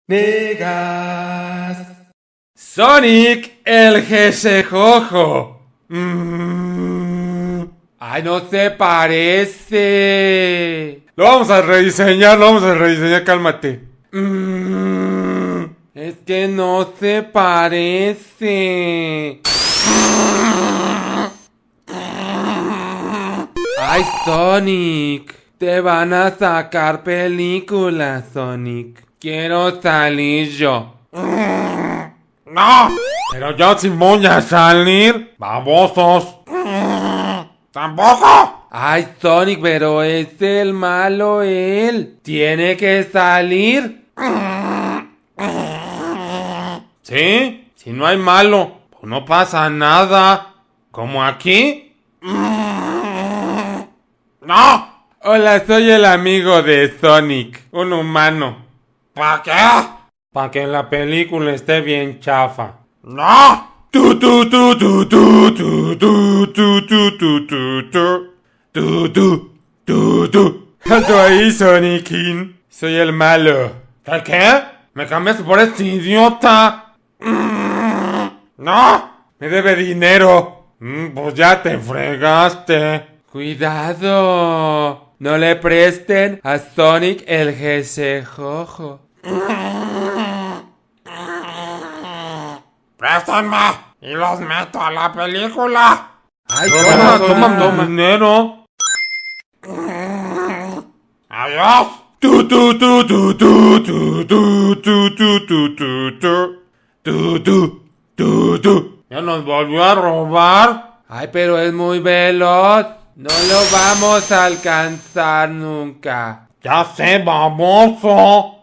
Vegas. Sonic el Jesejojo. Ay, no se parece. Lo vamos a rediseñar, cálmate. Es que no se parece. Ay, Sonic. Te van a sacar películas, Sonic. Quiero salir yo. ¡No! Pero yo sí voy a salir. ¡Babosos! ¡Tampoco! Ay, Sonic, pero es el malo él. Tiene que salir. ¿Sí? Si no hay malo, pues no pasa nada. ¿Como aquí? ¡No! Hola, soy el amigo de Sonic, un humano. ¿Para qué? Para que la película esté bien chafa. ¡No! Alto ahí, Sonicin. Soy el malo. ¿Qué? ¿Me cambiaste por este idiota? ¡No! Me debe dinero. Pues ya te fregaste. Cuidado. No le presten a Sonic el Jesejojo. ¡Préstenme! Y los meto a la película. Ay, toma dinero. Adiós. Ya nos volvió a robar. Ay, pero es muy veloz. No lo vamos a alcanzar nunca. Ya sé, baboso.